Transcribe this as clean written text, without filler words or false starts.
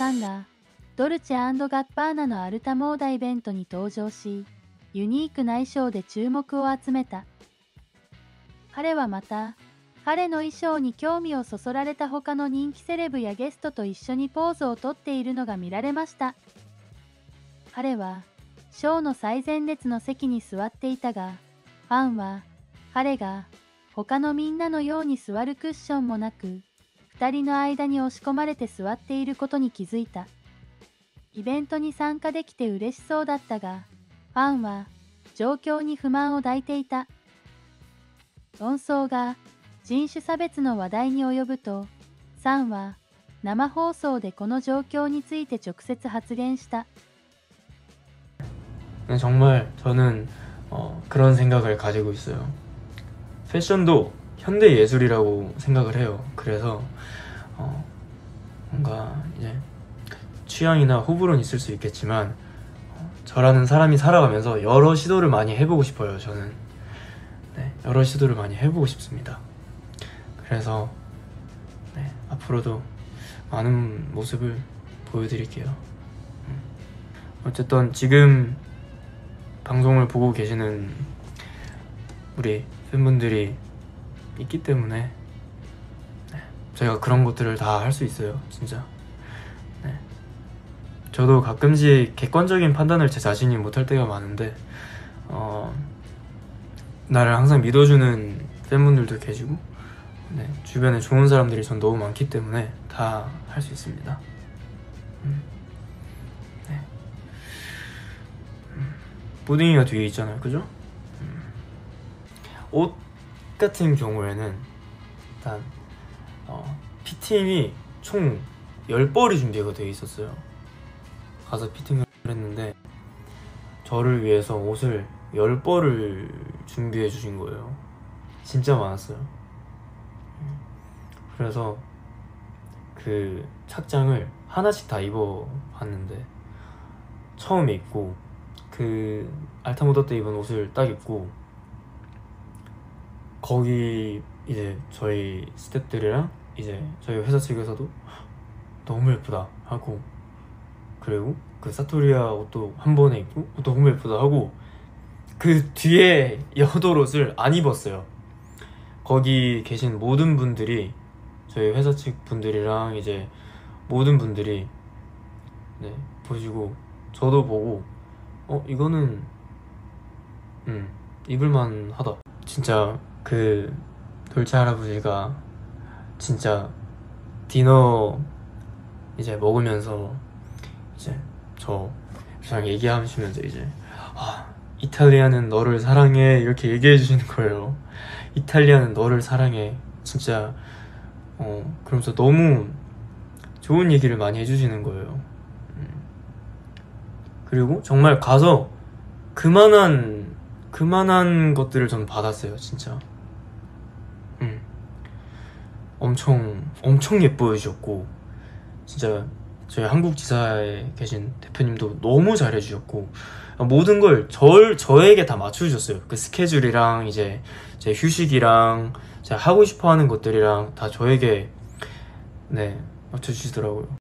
ァンがドルチェ&ガッバーナのアルタモーダイベントに登場し、ユニークな衣装で注目を集めた。彼はまた、彼の衣装に興味をそそられた他の人気セレブやゲストと一緒にポーズをとっているのが見られました。彼は、ショーの最前列の席に座っていたが、ファンは、彼が他のみんなのように座るクッションもなく、二人の間に押し込まれて座っていることに気づいた。イベントに参加できて嬉しそうだったが、ファンは状況に不満を抱いていた。論争が人種差別の話題に及ぶと、サンは生放送でこの状況について直接発言した。 정말 저는 그런 생각을 가지고 있어요. 패션도 현대 예술이라고 생각을 해요. 그래서 뭔가 이제 취향이나 호불호는 있을 수 있겠지만 저라는 사람이 살아가면서 여러 시도를 많이 해보고 싶어요. 저는 네, 여러 시도를 많이 해보고 싶습니다. 그래서 네, 앞으로도 많은 모습을 보여드릴게요. 어쨌든 지금 방송을 보고 계시는 우리 팬분들이 있기 때문에 네, 저희가 그런 것들을 다 할 수 있어요. 진짜. 네. 저도 가끔씩 객관적인 판단을 제 자신이 못할 때가 많은데 나를 항상 믿어주는 팬분들도 계시고 네, 주변에 좋은 사람들이 전 너무 많기 때문에 다 할 수 있습니다. 네. 푸딩이가 뒤에 있잖아요, 그죠? 옷 같은 경우에는 일단 피팅이 총 10벌이 준비가 되어 있었어요. 가서 피팅을 했는데 저를 위해서 옷을 10벌을 준비해 주신 거예요. 진짜 많았어요. 그래서 그 착장을 하나씩 다 입어봤는데 처음에 입고 그 알타모다 때 입은 옷을 딱 입고 거기 이제 저희 스태프들이랑 이제 저희 회사 측에서도 너무 예쁘다 하고, 그리고 그 사토리아 옷도 한 번에 입고 너무 예쁘다 하고, 그 뒤에 여덟옷을 안 입었어요. 거기 계신 모든 분들이, 저희 회사 측 분들이랑 이제 모든 분들이 네, 보시고 저도 보고 이거는 입을만 하다. 진짜 그 돌체 할아버지가 진짜 디너 이제 먹으면서 이제 저랑 얘기하시면서 이제 이탈리아는 너를 사랑해 이렇게 얘기해 주시는 거예요. 이탈리아는 너를 사랑해. 진짜 그러면서 너무 좋은 얘기를 많이 해주시는 거예요. 그리고 정말 가서 그만한 것들을 전 받았어요. 진짜 엄청 예뻐해 주셨고, 진짜 저희 한국 지사에 계신 대표님도 너무 잘해 주셨고, 모든 걸 저에게 다 맞춰주셨어요. 그 스케줄이랑 이제 제 휴식이랑 제가 하고 싶어 하는 것들이랑 다 저에게 네, 맞춰주시더라고요.